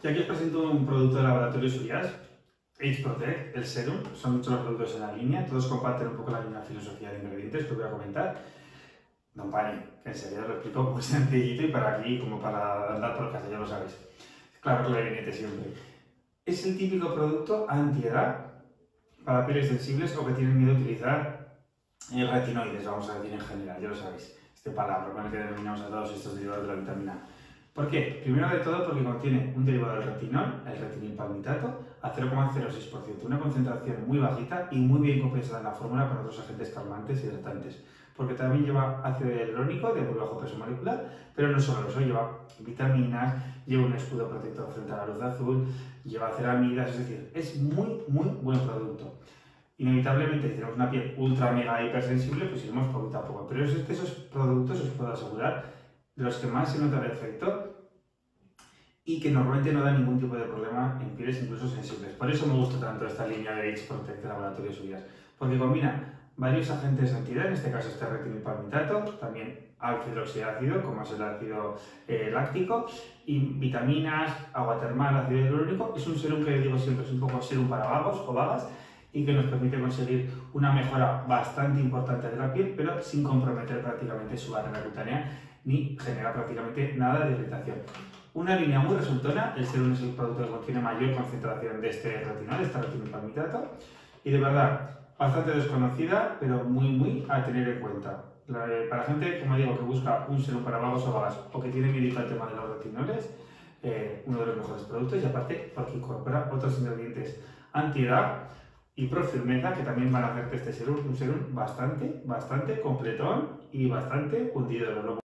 Y aquí os presento un producto de Laboratorio Surias, Age Protect, el Serum. Son muchos los productos en la línea, todos comparten un poco la misma filosofía de ingredientes que os voy a comentar. No pare, que en serio os lo explico muy sencillito y para aquí, como para andar por casa, ya lo sabéis. Claro, clarinete siempre. Es el típico producto antiedad para pieles sensibles o que tienen miedo a utilizar retinoides, vamos a decir en general, ya lo sabéis. Este palabra con el que denominamos a todos estos derivados de la vitamina A. ¿Por qué? Primero de todo porque contiene un derivado del retinol, el retinilpalmitato, a 0,06%, una concentración muy bajita y muy bien compensada en la fórmula con otros agentes calmantes y hidratantes. Porque también lleva ácido hialurónico de muy bajo peso molecular, pero no solo eso, lleva vitaminas, lleva un escudo protector frente a la luz azul, lleva ceramidas, es decir, es muy buen producto. Inevitablemente, si tenemos una piel ultra mega hipersensible, pues iremos poquito a poco. Pero es de esos productos, os puedo asegurar, de los que más se nota el efecto y que normalmente no da ningún tipo de problema en pieles incluso sensibles. Por eso me gusta tanto esta línea de Age Protect de Laboratorio Surias, porque combina varios agentes de antiedad, en este caso este retinilpalmitato, también alfa hidroxiácido, como es el ácido láctico, y vitaminas, agua termal, ácido hialurónico. Es un serum que digo siempre es un poco serum para vagos o vagas y que nos permite conseguir una mejora bastante importante de la piel, pero sin comprometer prácticamente su barrera cutánea ni genera prácticamente nada de irritación. Una línea muy resultona, el serum es el producto que contiene mayor concentración de este retinol, este retinilpalmitato, y de verdad, bastante desconocida, pero muy a tener en cuenta. Para gente, como digo, que busca un serum para vagos o vagas o que tiene miedo al tema de los retinoles, uno de los mejores productos, y aparte porque incorpora otros ingredientes antiedad y pro firmeza que también van a hacerte este serum un serum bastante completón y bastante hundido.